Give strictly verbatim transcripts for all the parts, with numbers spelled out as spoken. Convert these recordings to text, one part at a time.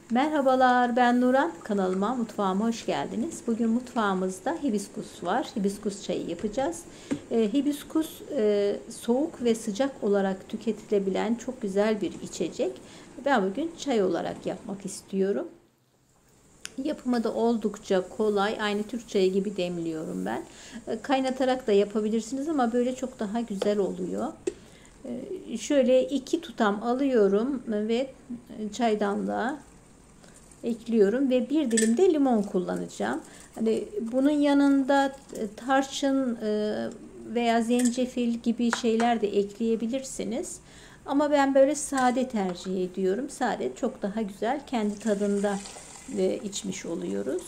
Merhabalar, ben Nuran. Kanalıma, mutfağıma hoş geldiniz. Bugün mutfağımızda hibiskus var. Hibiskus çayı yapacağız. E, hibiskus e, soğuk ve sıcak olarak tüketilebilen çok güzel bir içecek. Ben bugün çay olarak yapmak istiyorum. Yapımı da oldukça kolay. Aynı Türk çayı gibi demliyorum ben. E, kaynatarak da yapabilirsiniz ama böyle çok daha güzel oluyor. E, şöyle iki tutam alıyorum ve çaydanlığa ekliyorum ve bir dilim de limon kullanacağım. Hani bunun yanında tarçın veya zencefil gibi şeyler de ekleyebilirsiniz. Ama ben böyle sade tercih ediyorum. Sade çok daha güzel, kendi tadında içmiş oluyoruz.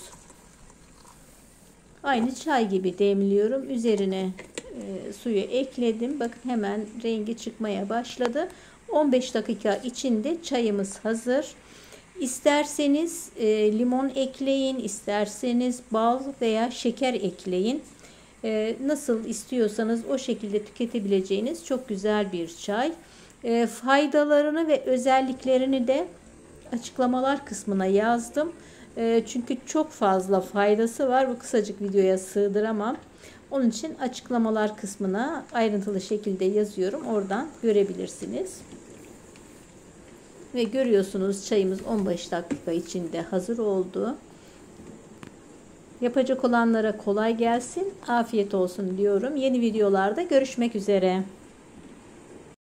Aynı çay gibi demliyorum. Üzerine e, suyu ekledim. Bakın hemen rengi çıkmaya başladı. on beş dakika içinde çayımız hazır. İsterseniz e, limon ekleyin, isterseniz bal veya şeker ekleyin. E, nasıl istiyorsanız o şekilde tüketebileceğiniz çok güzel bir çay. E, faydalarını ve özelliklerini de açıklamalar kısmına yazdım. E, çünkü çok fazla faydası var. Bu kısacık videoya sığdıramam. Onun için açıklamalar kısmına ayrıntılı şekilde yazıyorum. Oradan görebilirsiniz. Ve görüyorsunuz çayımız on beş dakika içinde hazır oldu. Yapacak olanlara kolay gelsin, afiyet olsun diyorum. Yeni videolarda görüşmek üzere.